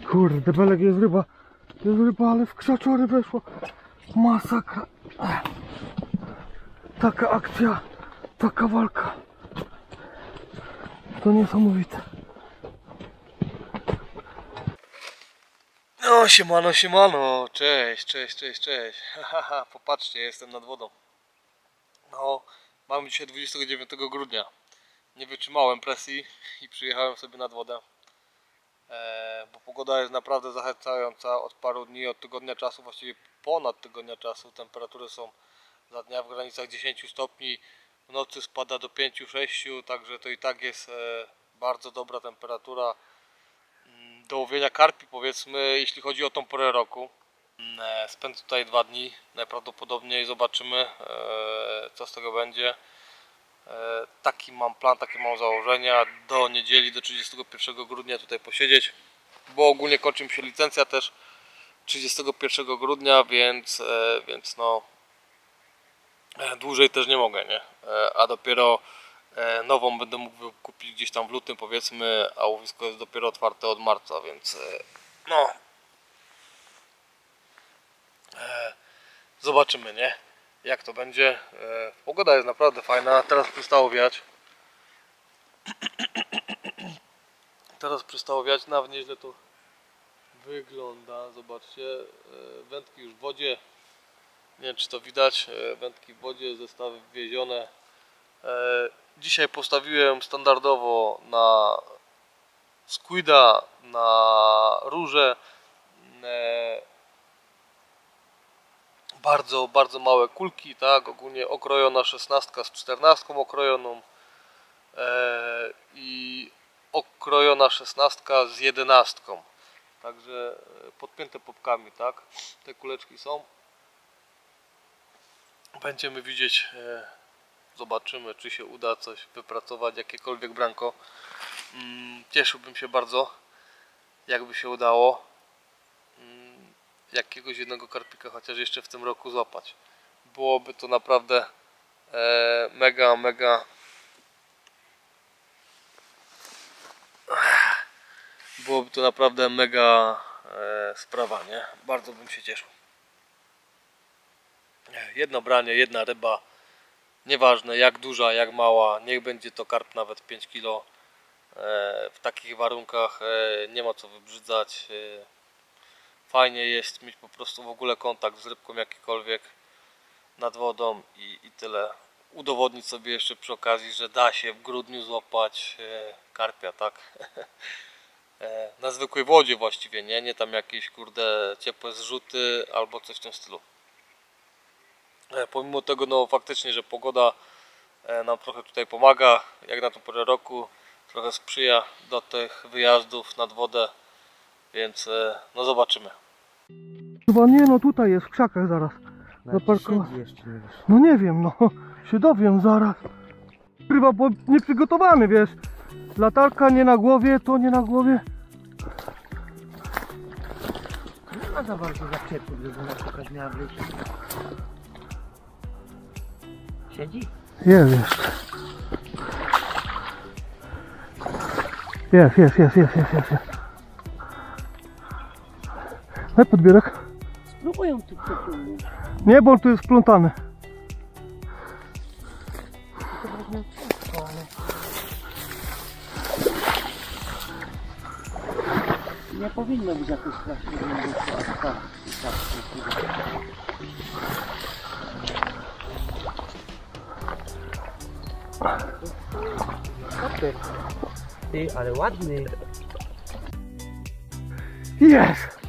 Kurde, Belek, jest ryba, ale w krzaczory weszło. Masakra. Taka akcja, taka walka. To niesamowite. No siemano, siemano, cześć. Haha, popatrzcie, jestem nad wodą. No, mamy dzisiaj 29 grudnia. Nie wytrzymałem presji i przyjechałem sobie nad wodę. Bo pogoda jest naprawdę zachęcająca od paru dni, od tygodnia czasu, właściwie ponad tygodnia czasu. Temperatury są za dnia w granicach 10 stopni, w nocy spada do 5-6, także to i tak jest bardzo dobra temperatura do łowienia karpi, powiedzmy, jeśli chodzi o tą porę roku. Spędzę tutaj 2 dni najprawdopodobniej, zobaczymy co z tego będzie. Taki mam plan, takie mam założenia, do niedzieli, do 31 grudnia tutaj posiedzieć, bo ogólnie kończy mi się licencja też 31 grudnia, więc no dłużej też nie mogę, nie? A dopiero nową będę mógł kupić gdzieś tam w lutym, powiedzmy, a łowisko jest dopiero otwarte od marca, więc no zobaczymy, nie? Jak to będzie. Pogoda jest naprawdę fajna, teraz przestało wiać. Nawet nieźle to wygląda, zobaczcie, wędki już w wodzie, nie wiem czy to widać, wędki w wodzie, zestawy wwiezione. Dzisiaj postawiłem standardowo na squida, na róże, bardzo małe kulki, tak, ogólnie okrojona 16 z 14 okrojoną i okrojona 16 z 11, także podpięte popkami, tak, te kuleczki są. Będziemy widzieć, zobaczymy czy się uda coś wypracować, jakiekolwiek branko. Cieszyłbym się bardzo, jakby się udało jakiegoś jednego karpika chociaż jeszcze w tym roku złapać. Byłoby to naprawdę mega sprawa, nie? Bardzo bym się cieszył. Jedno branie, jedna ryba, nieważne jak duża, jak mała, niech będzie to karp nawet 5 kg. W takich warunkach nie ma co wybrzydzać. Fajnie jest mieć po prostu w ogóle kontakt z rybką jakikolwiek nad wodą i tyle. Udowodnić sobie jeszcze przy okazji, że da się w grudniu złapać karpia, tak? Na zwykłej wodzie właściwie, nie tam jakieś kurde ciepłe zrzuty albo coś w tym stylu. Pomimo tego, no faktycznie, że pogoda nam trochę tutaj pomaga, jak na tą porę roku, trochę sprzyja do tych wyjazdów nad wodę, więc no zobaczymy. Chyba nie, no tutaj jest w krzakach zaraz. No nie wiem, no się dowiem zaraz. Chyba bo nieprzygotowany, wiesz. Latarka nie na głowie, to nie na głowie. Nie ma za bardzo zaczepu, żeby na przykład miała być. Siedzi? Jest jeszcze. Jest. Daj podbierak. Spróbuję tu przeciągnąć. Nie, bo on tu jest splątany. To wezmę wszystko, ale... Nie powinno być jakoś strasznie głęboko. Ty, ale ładny. Jest!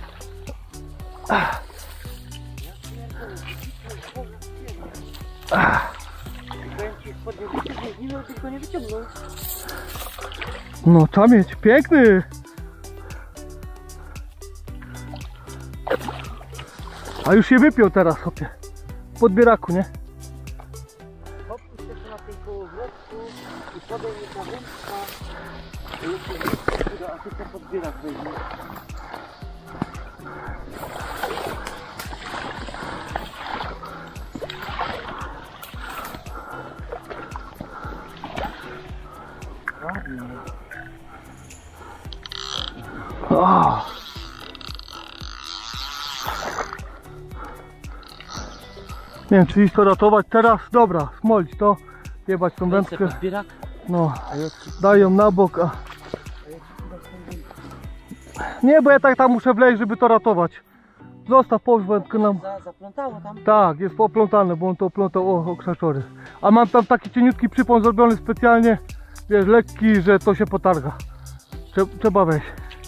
No trzeba mieć, piękny! A już się wypiął teraz, chłopie. W podbieraku, nie? Opuść się na tej kołowrotku i podejmij ta wędka. A ty ten podbierak weźmie. O, Nie wiem, czy iść to ratować teraz. Dobra, smolić to, jebać tą wędkę. Zbierak? No, daj ją na bok, a... Nie, bo ja tak tam muszę wleźć, żeby to ratować. Zostaw, połóż wędkę nam. Zaplątało tam? Tak, jest poplątane, bo on to oplątał o krzaczory. A mam tam taki cieniutki przypon zrobiony specjalnie, wiesz, lekki, że to się potarga. Trzeba wejść.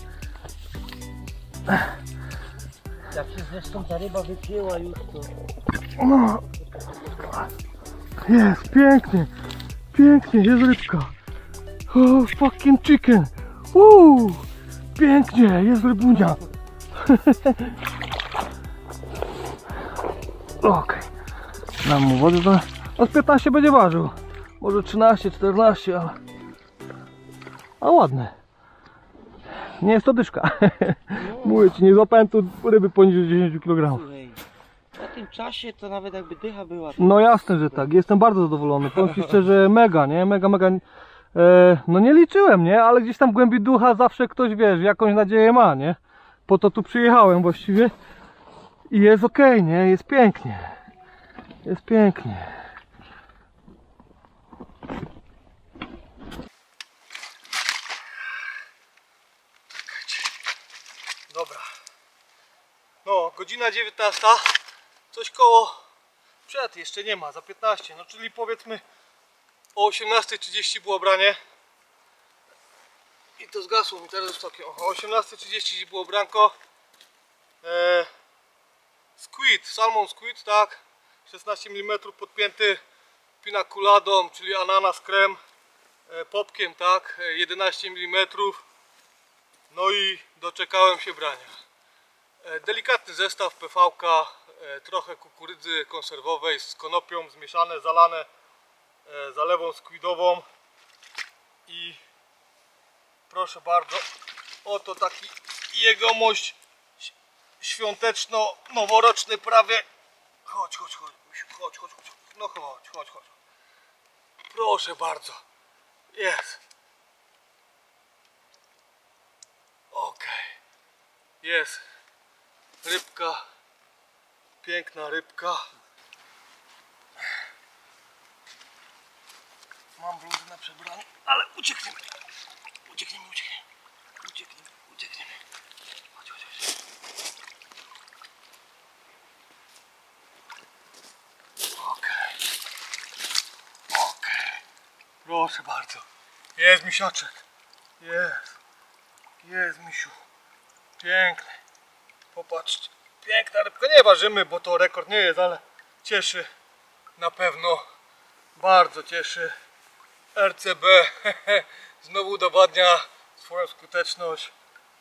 Jak się zresztą ta ryba wycięła już to... No. Jest, pięknie. Pięknie, jest rybka. Oh, fucking chicken. Pięknie, jest rybunia. Okej. Dam mu wodę, to z 15 będzie ważył. Może 13, 14, ale... A ładne. Nie jest to dyszka. Mówię ci, nie złapałem tu ryby poniżej 10 kg. Słuchaj, na tym czasie to nawet jakby dycha była... No jasne, że tak. Jestem bardzo zadowolony. Powiem ci szczerze, mega, nie? Mega. No nie liczyłem, nie? Ale gdzieś tam w głębi ducha zawsze ktoś, wiesz, jakąś nadzieję ma, nie? Po to tu przyjechałem właściwie. I jest okej, nie? Jest pięknie. Jest pięknie. Dobra. No, godzina 19. Coś koło... Przed jeszcze nie ma, za 15. No czyli powiedzmy o 18:30 było branie. I to zgasło mi teraz wysokie. O 18:30 było branko. Squid, salmon squid, tak? 16 mm podpięty pinakuladą, czyli ananas krem, popkiem, tak? 11 mm. No i doczekałem się brania. Delikatny zestaw PV-ka, trochę kukurydzy konserwowej z konopią zmieszane, zalane zalewą squidową. I proszę bardzo, oto taki jegomość świąteczno-noworoczny prawie. Chodź. No chodź. Proszę bardzo. Jest. Okej. Jest. Rybka. Piękna rybka. Mam bluzę na przebranie, ale uciekniemy. Uciekniemy. Chodź. Okej. Proszę bardzo. Jest misiaczek. Jest misiu. Piękny. Popatrzcie. Piękna rybka. Nie ważymy, bo to rekord nie jest, ale cieszy. Na pewno. Bardzo cieszy. RCB znowu udowadnia swoją skuteczność.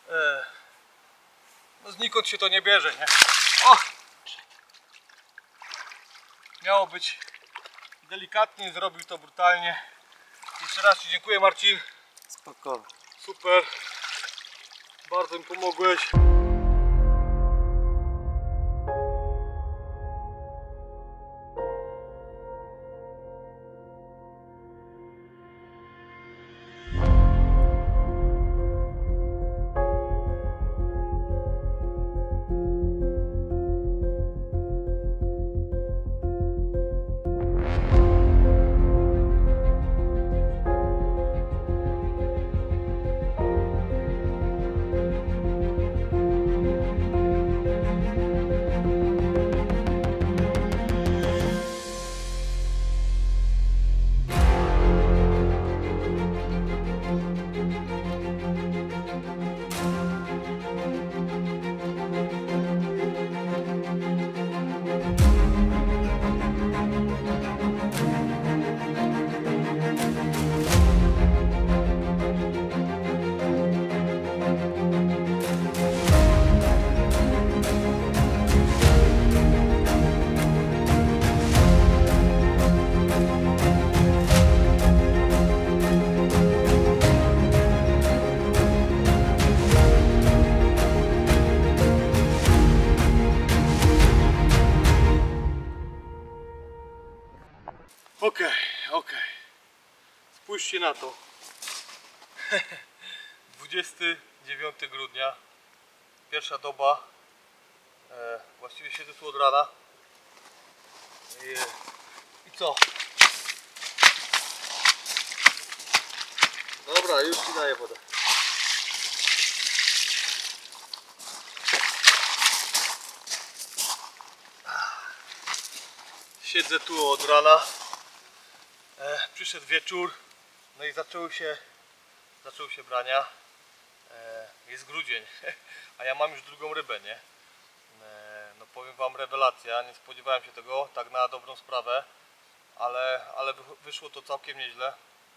No znikąd się to nie bierze, nie? O! Miało być delikatnie, zrobił to brutalnie. Jeszcze raz Ci dziękuję, Marcin. Spoko. Super. Bardzo mi pomogłeś. Okej. Spójrzcie na to. 29 grudnia. Pierwsza doba. Właściwie siedzę tu od rana. I co? Dobra, już ci daję wodę. Siedzę tu od rana. Przyszedł wieczór. No i zaczęły się brania. Jest grudzień, a ja mam już drugą rybę, nie? No powiem wam, rewelacja, nie spodziewałem się tego, tak na dobrą sprawę, ale wyszło to całkiem nieźle.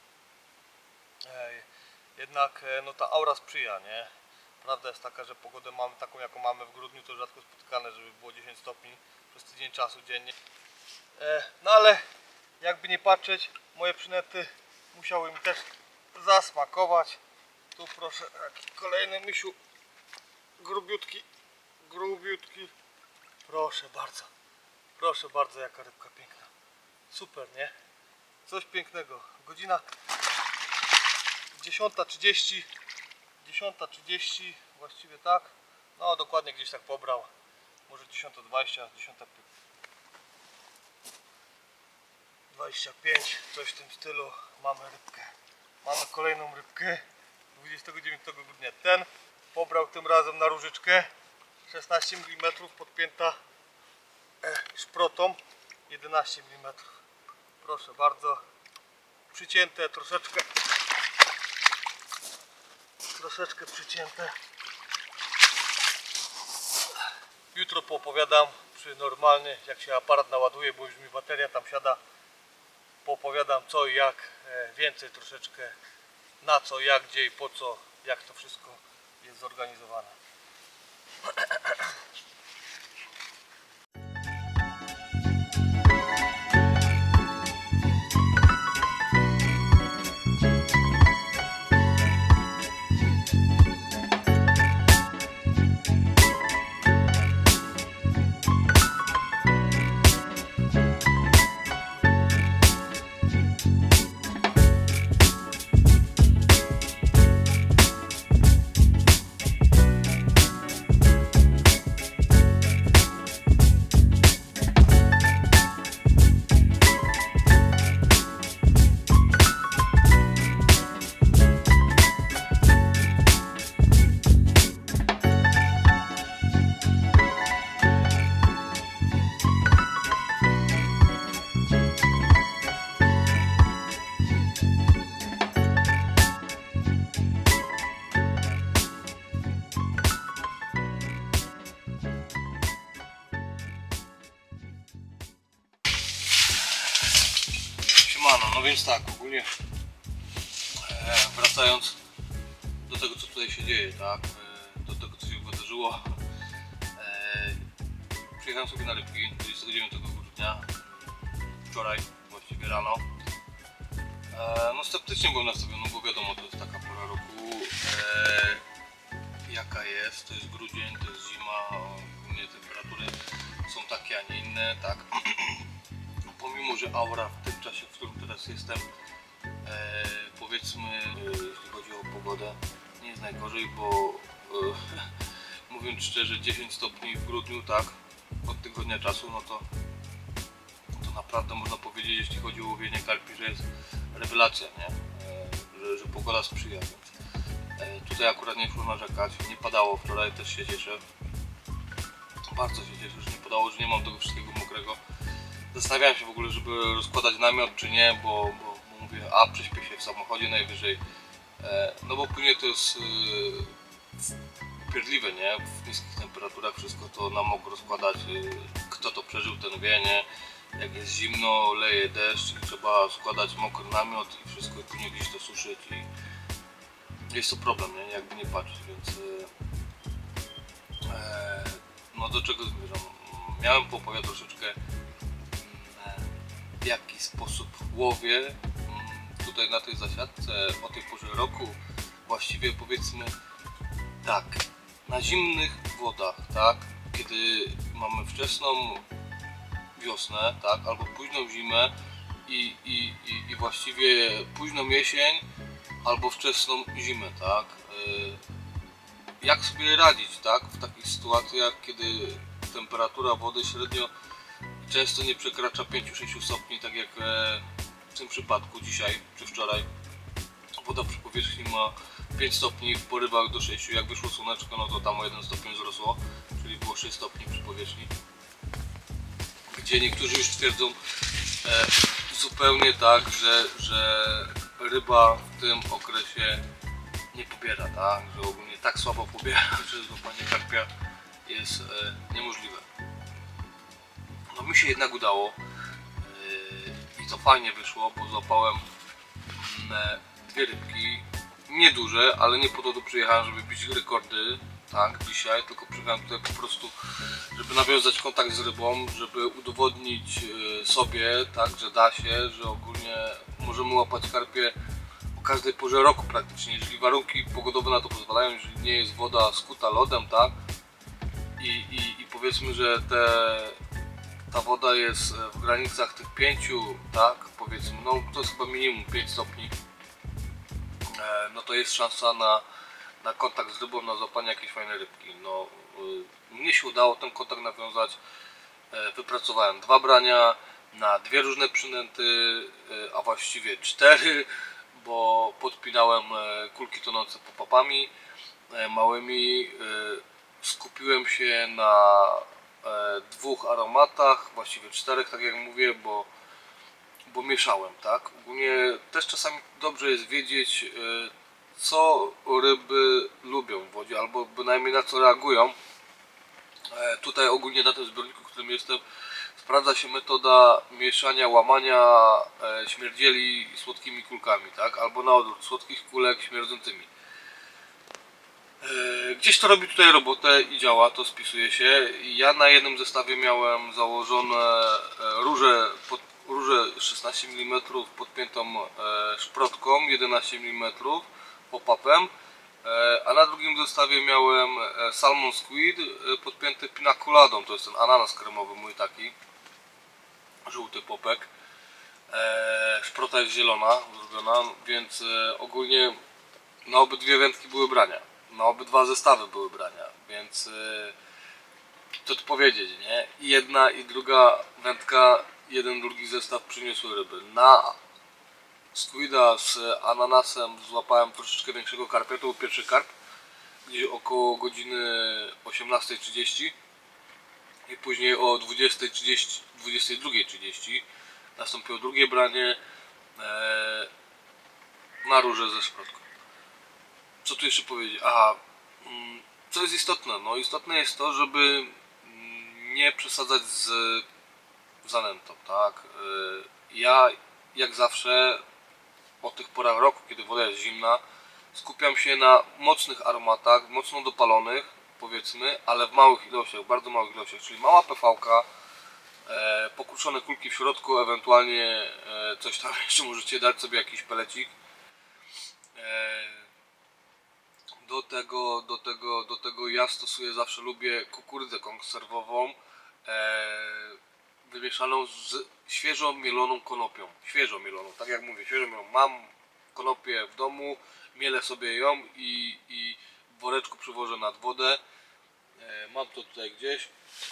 Jednak no ta aura sprzyja, nie? Prawda jest taka, że pogodę mamy taką, jaką mamy w grudniu, to rzadko spotykane, żeby było 10 stopni przez tydzień czasu dziennie. No ale jakby nie patrzeć, moje przynęty musiały mi też zasmakować. Tu proszę, taki kolejny misiu, grubiutki. Proszę bardzo, jaka rybka piękna. Super, nie? Coś pięknego. Godzina 10:30, właściwie tak. No dokładnie gdzieś tak pobrał. Może 10:20, 10:25, coś w tym stylu. Mamy rybkę. Mamy kolejną rybkę 29 grudnia. Ten pobrał tym razem na różyczkę 16 mm podpięta szprotą 11 mm. Proszę bardzo. Przycięte troszeczkę przycięte. Jutro poopowiadam przy normalnie, jak się aparat naładuje, bo już mi bateria tam siada. Poopowiadam co i jak, więcej troszeczkę na co, jak, gdzie i po co, jak to wszystko jest zorganizowane. No więc tak, ogólnie wracając do tego, co tutaj się dzieje, tak, do tego, co się wydarzyło, przyjechałem sobie na rybki 29 grudnia, wczoraj, właściwie rano. No sceptycznie byłem nastawiony, bo wiadomo, to jest taka pora roku, jaka jest, to jest grudzień, to jest zima, ogólnie temperatury są takie, a nie inne, tak. Pomimo, że aura w tym czasie, w którym teraz jestem, powiedzmy, jeśli chodzi o pogodę, nie jest najgorzej, bo mówiąc szczerze, 10 stopni w grudniu, tak, od tygodnia czasu, no to naprawdę można powiedzieć, jeśli chodzi o łowienie karpi, że jest rewelacja, nie? Że pogoda sprzyja, więc tutaj akurat nie szło narzekać, nie padało wczoraj, też się cieszę, bardzo się cieszę, że nie padało, że nie mam tego wszystkiego mokrego. Zastanawiałem się w ogóle, żeby rozkładać namiot czy nie, bo mówię, a prześpię się w samochodzie najwyżej, no bo później to jest upierdliwe, nie? W niskich temperaturach wszystko to na mokro rozkładać, kto to przeżył, ten wie, nie? Jak jest zimno, leje deszcz i trzeba składać mokry namiot i wszystko i później gdzieś to suszyć i jest to problem, nie? Jakby nie patrzeć, więc no do czego zmierzam? Miałem poopowiadać troszeczkę, w jaki sposób łowię tutaj na tej zasiadce o tej porze roku, właściwie powiedzmy tak, na zimnych wodach, tak, kiedy mamy wczesną wiosnę, tak, albo późną zimę i właściwie późną jesień albo wczesną zimę, tak, jak sobie radzić, tak, w takich sytuacjach, kiedy temperatura wody średnio często nie przekracza 5-6 stopni, tak jak w tym przypadku dzisiaj czy wczoraj. Woda przy powierzchni ma 5 stopni, w porywach do 6. Jak wyszło słoneczko, no to tam o 1 stopień wzrosło, czyli było 6 stopni przy powierzchni. Gdzie niektórzy już twierdzą zupełnie tak, że ryba w tym okresie nie pobiera, tak? Że ogólnie tak słabo pobiera, że złapanie karpia jest niemożliwe. No mi się jednak udało i to fajnie wyszło, bo złapałem dwie rybki, nieduże, ale nie po to tu przyjechałem, żeby bić rekordy, tak, dzisiaj, tylko przyjechałem tutaj po prostu, żeby nawiązać kontakt z rybą, żeby udowodnić sobie, tak, że da się, że ogólnie możemy łapać karpie o każdej porze roku praktycznie, jeżeli warunki pogodowe na to pozwalają, jeżeli nie jest woda skuta lodem, tak, i powiedzmy, że ta woda jest w granicach tych 5, tak, powiedzmy, no to jest chyba minimum 5 stopni, no to jest szansa na kontakt z rybą, na złapanie jakiejś fajnej rybki. No, mnie się udało ten kontakt nawiązać, wypracowałem 2 brania na 2 różne przynęty, a właściwie 4, bo podpinałem kulki tonące popapami małymi, skupiłem się na 2 aromatach, właściwie 4, tak jak mówię, bo mieszałem, tak? Ogólnie też czasami dobrze jest wiedzieć, co ryby lubią w wodzie, albo bynajmniej na co reagują. Tutaj ogólnie na tym zbiorniku, w którym jestem, sprawdza się metoda mieszania, łamania śmierdzieli słodkimi kulkami, tak? Albo na odwrót, słodkich kulek śmierdzącymi. Gdzieś to robi tutaj robotę i działa, to spisuje się. Ja na jednym zestawie miałem założone róże 16 mm podpiętą szprotką, 11 mm pop-upem, a na drugim zestawie miałem salmon squid podpięty pinakuladą, to jest ten ananas kremowy mój taki, żółty popek. Szprota jest zielona zrobiona, więc ogólnie na obydwie wędki były brania. Na obydwa zestawy były brania, więc co tu powiedzieć, nie? I jedna i druga wędka, jeden, drugi zestaw przyniosły ryby. Na squida z ananasem złapałem troszeczkę większego karpia, to był pierwszy karp, gdzieś około godziny 18:30 i później o 20:30, 22:30 nastąpiło drugie branie na róże ze szprotką. Co tu jeszcze powiedzieć? Aha, co jest istotne? No istotne jest to, żeby nie przesadzać z zanętą, tak? Ja jak zawsze o tych porach roku, kiedy woda jest zimna, skupiam się na mocnych aromatach, mocno dopalonych, powiedzmy, ale w małych ilościach, bardzo małych ilościach, czyli mała PV-ka, pokruszone kulki w środku, ewentualnie coś tam jeszcze możecie dać sobie, jakiś pelecik. Do tego ja stosuję, zawsze lubię kukurydzę konserwową wymieszaną z świeżo mieloną konopią. Świeżo mieloną, tak jak mówię, świeżo mieloną. Mam konopię w domu, mielę sobie ją i w woreczku przywożę nad wodę. Mam to tutaj gdzieś.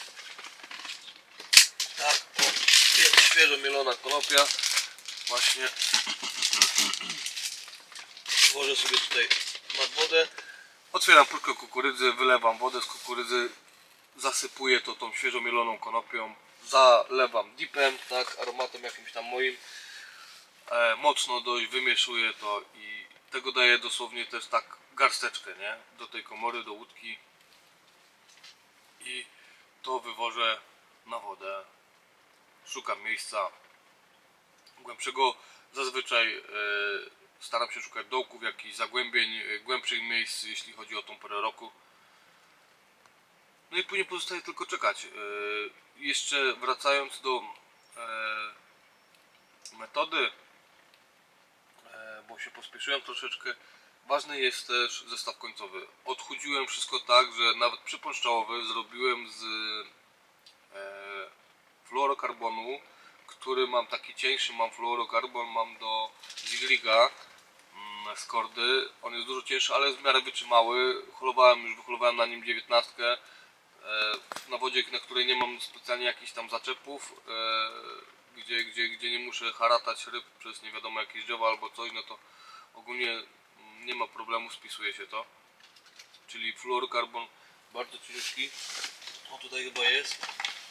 Tak, o, jest świeżo mielona konopia. Właśnie przywożę sobie tutaj nad wodę. Otwieram purkę kukurydzy, wylewam wodę z kukurydzy, zasypuję to tą świeżo mieloną konopią, zalewam dipem, tak, aromatem jakimś tam moim, mocno dość, wymieszuję to i tego daję dosłownie też tak garsteczkę, nie, do tej komory, do łódki i to wywożę na wodę. Szukam miejsca głębszego, zazwyczaj staram się szukać dołków, jakichś zagłębień, głębszych miejsc, jeśli chodzi o tą porę roku. No i później pozostaje tylko czekać. Jeszcze wracając do metody, bo się pospieszyłem troszeczkę, ważny jest też zestaw końcowy. Odchudziłem wszystko tak, że nawet przypąszczałowy zrobiłem z fluorokarbonu, który mam taki cieńszy, mam fluorokarbon, mam do Zigliga z kordy. On jest dużo cięższy, ale jest w miarę wytrzymały. Wyholowałem na nim 19. na wodzie, na której nie mam specjalnie jakichś tam zaczepów, gdzie nie muszę haratać ryb przez nie wiadomo jakieś drzewa albo coś, no to ogólnie nie ma problemu, spisuje się to. Czyli fluorokarbon bardzo ciężki. O, tutaj chyba jest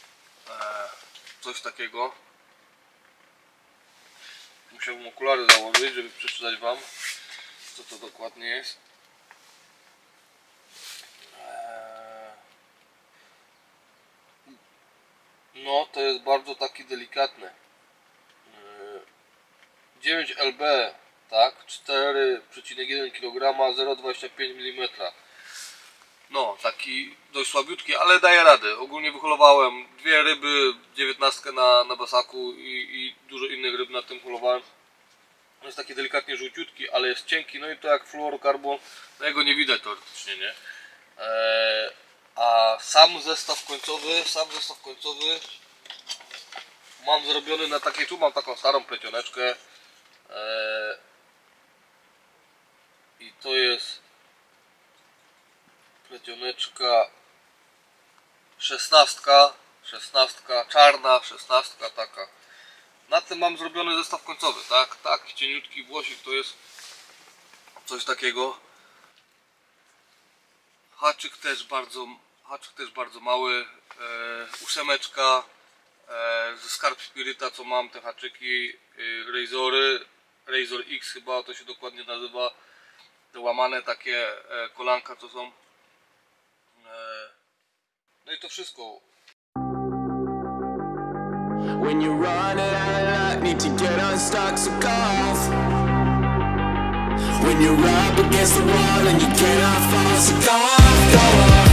coś takiego. Musiałbym okulary założyć, żeby przeczytać wam, co to dokładnie jest. No, to jest bardzo taki delikatny. 9 lb, tak? 4,1 kg, 0,25 mm. No, taki dość słabiutki, ale daje radę. Ogólnie wyholowałem 2 ryby, 19 na basaku i dużo innych ryb na tym holowałem. Jest taki delikatnie żółciutki, ale jest cienki, no i to jak fluorokarbon, no jego nie widać teoretycznie, nie? A sam zestaw końcowy mam zrobiony na takiej, tu mam taką starą plecioneczkę i to jest plecioneczka 16, czarna 16 taka. Na tym mam zrobiony zestaw końcowy, tak? Tak, cieniutki włosik to jest coś takiego. Haczyk też bardzo mały, 8 ze Skarb Spiryta, co mam te haczyki, Razory, Razor X chyba to się dokładnie nazywa, te łamane takie kolanka co są. No i to wszystko. When you're running out of luck, need to get unstuck, so go off. When you're up against the wall and you cannot fall, so go off, go off.